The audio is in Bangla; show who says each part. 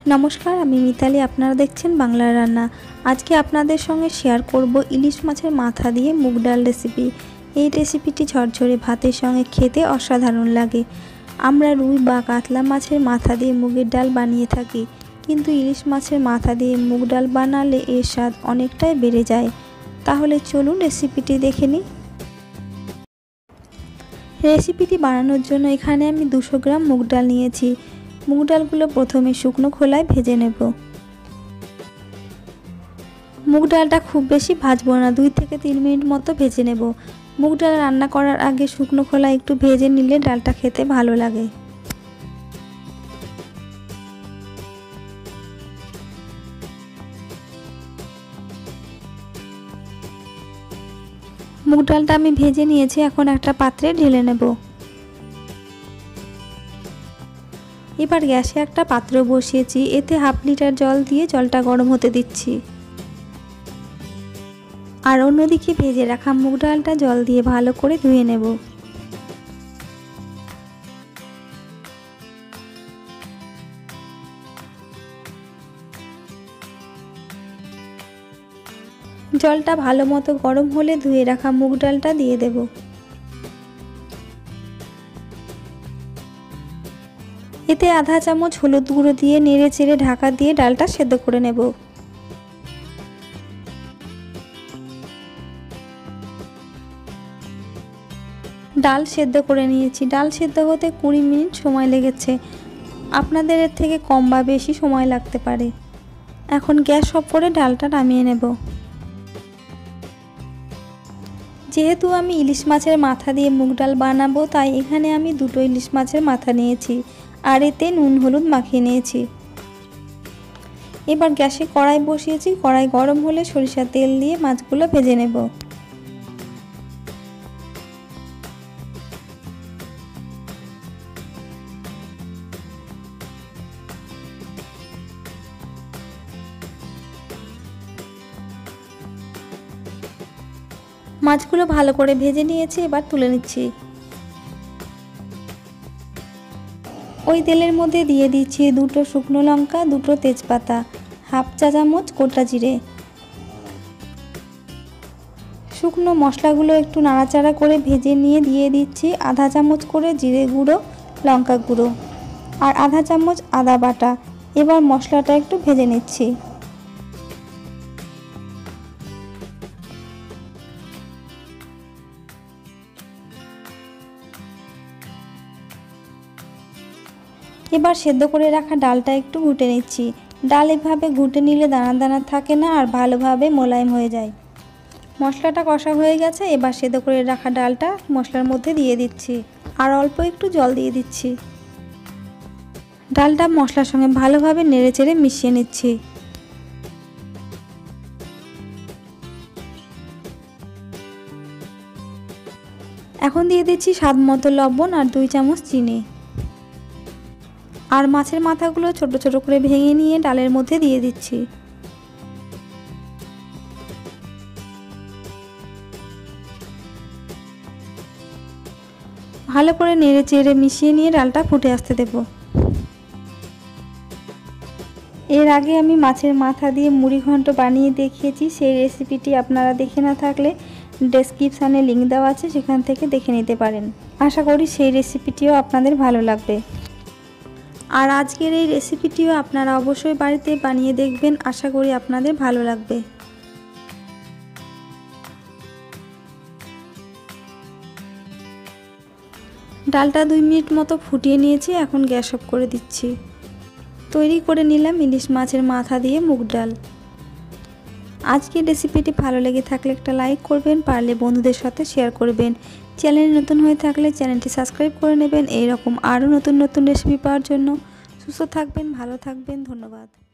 Speaker 1: নমস্কার, আমি মিতালি। আপনারা দেখছেন বাংলার রান্না। আজকে আপনাদের সঙ্গে শেয়ার করব ইলিশ মাছের মাথা দিয়ে মুগ ডাল রেসিপি। এই রেসিপিটি ঝরঝরে ভাতের সঙ্গে খেতে অসাধারণ লাগে। আমরা রুই বা কাতলা মাছের মাথা দিয়ে মুগের ডাল বানিয়ে থাকি, কিন্তু ইলিশ মাছের মাথা দিয়ে মুগ ডাল বানালে এর স্বাদ অনেকটাই বেড়ে যায়। তাহলে চলুন রেসিপিটি দেখে নিই। রেসিপিটি বানানোর জন্য এখানে আমি 200 গ্রাম মুগ ডাল নিয়েছি। মুগ ডালগুলো প্রথমে শুকনো খোলায় ভেজে নেব। মুগ ডালটা খুব বেশি ভাজবো না, 2 থেকে 3 মিনিট মতো ভেজে নেব। মুগ ডাল রান্না করার আগে শুকনো খোলায় একটু ভেজে নিলে ডালটা খেতে ভালো লাগে। মুগ ডালটা আমি ভেজে নিয়েছি, এখন একটা পাত্রে ঢেলে নেব। এবার গ্যাসে একটা পাত্র বসিয়েছি, এতে হাফ লিটার জল দিয়ে জলটা গরম হতে দিচ্ছি। আর অন্যদিকে ভেজে রাখা মুগ ডালটা জল দিয়ে ভালো করে ধুয়ে নেব। জলটা ভালো মতো গরম হলে ধুয়ে রাখা মুগ ডালটা দিয়ে দেব। এতে আধা চামচ হলুদ গুঁড়ো দিয়ে নেড়ে চেড়ে ঢাকা দিয়ে ডালটা সেদ্ধ করে নেব। ডাল সেদ্ধ করে নিয়েছি। ডাল সেদ্ধ হতে 20 মিনিট সময় লেগেছে। আপনাদের এর থেকে কম বা বেশি সময় লাগতে পারে। এখন গ্যাস অফ করে ডালটা নামিয়ে নেব। যেহেতু আমি ইলিশ মাছের মাথা দিয়ে মুগ ডাল বানাবো, তাই এখানে আমি 2টো ইলিশ মাছের মাথা নিয়েছি আর এতে নুন হলুদ মাখিয়ে নিয়েছি। এবার গ্যাসে কড়াই বসিয়েছি। কড়াই গরম হলে সরিষার তেল দিয়ে মাছগুলো ভেজে নেব। মাছগুলো ভালো করে ভেজে নিয়েছি, এবার তুলে নিচ্ছি। ওই তেলের মধ্যে দিয়ে দিচ্ছি 2টো শুকনো লঙ্কা, 2টো তেজপাতা, হাফ চা চামচ গোটা জিরে। শুকনো মশলাগুলো একটু নাড়াচাড়া করে ভেজে নিয়ে দিয়ে দিচ্ছি আধা চামচ করে জিরে গুঁড়ো, লঙ্কা গুঁড়ো আর আধা চামচ আদা বাটা। এবার মশলাটা একটু ভেজে নিচ্ছি। এবার সেদ্ধ করে রাখা ডালটা একটু ঘুটে নিচ্ছি। ডাল এভাবে ঘুটে নিলে দানা দানা থাকে না আর ভালোভাবে মোলায়েম হয়ে যায়। মশলাটা কষা হয়ে গেছে। এবার সেদ্ধ করে রাখা ডালটা মশলার মধ্যে দিয়ে দিচ্ছি আর অল্প একটু জল দিয়ে দিচ্ছি। ডালটা মশলার সঙ্গে ভালোভাবে নেড়েচেড়ে মিশিয়ে নিচ্ছি। এখন দিয়ে দিচ্ছি স্বাদ মতো লবণ আর 2 চামচ চিনি। আর মাছের মাথাগুলো ছোট ছোট করে ভেঙে নিয়ে ডালের মধ্যে দিয়ে দিচ্ছি। ভালো করে নেড়ে চেড়ে মিশিয়ে নিয়ে ডালটা ফুটে আসতে দেব। এর আগে আমি মাছের মাথা দিয়ে মুড়ি ঘন্ট বানিয়ে দেখিয়েছি, সেই রেসিপিটি আপনারা দেখে না থাকলে ডেসক্রিপশানে লিংক দেওয়া আছে, সেখান থেকে দেখে নিতে পারেন। আশা করি সেই রেসিপিটিও আপনাদের ভালো লাগবে। আর আজকের এই রেসিপিটিও আপনারা অবশ্যই বাড়িতে বানিয়ে দেখবেন, আশা করি আপনাদের ভালো লাগবে। ডালটা 2 মিনিট মতো ফুটিয়ে নিয়েছি, এখন গ্যাস অফ করে দিচ্ছি। তৈরি করে নিলাম ইলিশ মাছের মাথা দিয়ে মুগ ডাল। আজকের রেসিপিটি ভালো লেগে থাকলে একটা লাইক করবেন, পারলে বন্ধুদের সাথে শেয়ার করবেন। চ্যানেল নতুন হয়ে থাকলে চ্যানেলটি সাবস্ক্রাইব করে নেবেন। এইরকম আরও নতুন নতুন রেসিপি পাওয়ার জন্য। সুস্থ থাকবেন, ভালো থাকবেন, ধন্যবাদ।